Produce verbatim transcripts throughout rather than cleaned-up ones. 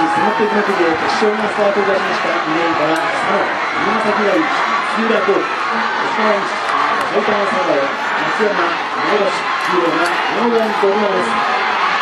迫っていく中で決勝がスタートいたしました。にレーンから佐野、山崎大地、杉浦幸輝、吉川西、埼玉栄、松山、前橋、黄色がこのラインと馬です。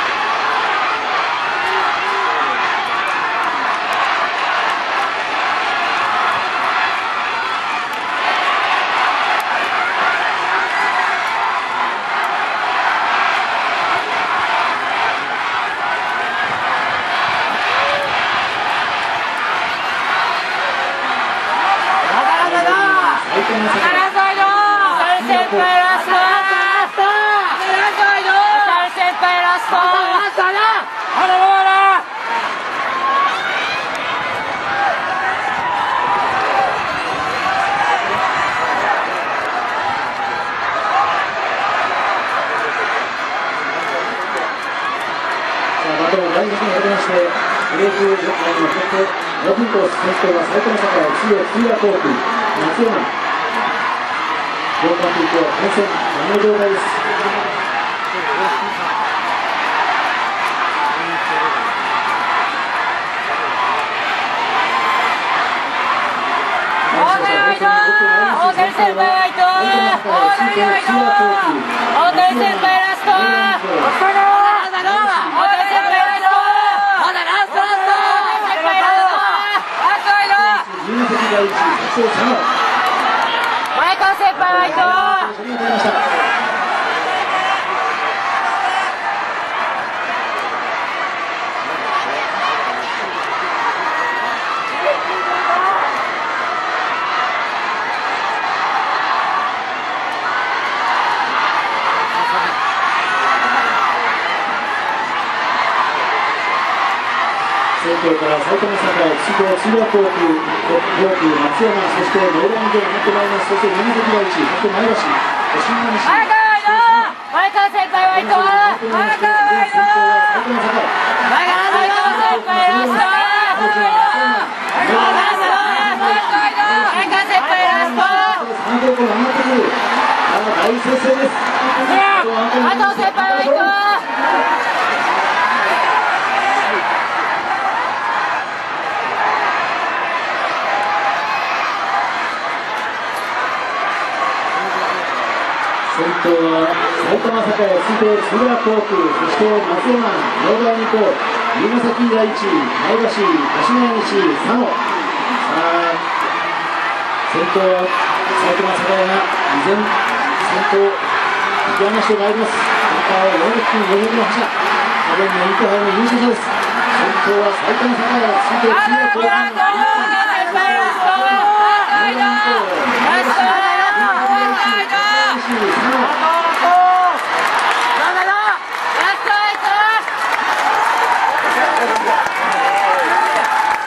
バトンを大事に入りまして、ブレークラインを取ってオープンコース、先頭は埼玉栄、中央、杉浦幸輝、松山、両監督と対戦、この状態です。 大谷先輩ライト、大谷ライト、大谷先輩ラスト、前川先輩ライト。 先頭から埼玉栄、中央、中央航空、航空、松山、そしてノーランドになってまいります。そして山崎大地、そして前橋、新南市、 前川先輩ワイト、前川ワイト、前川先輩ラスト、 さん号から上がってくる。大接戦です。 前川先輩ワイト。 先頭は埼玉栄、続いて杉浦航空、そして松山、野田二高、龍ヶ崎大地、前橋、柏谷西、佐野。さあ、先頭は埼玉栄が依然、先頭、引き離してまいります。アンカーはよんじゅっぷんごじゅうの覇者、去年のインターハイの優勝者です。先頭は埼玉栄、続いて杉浦航空。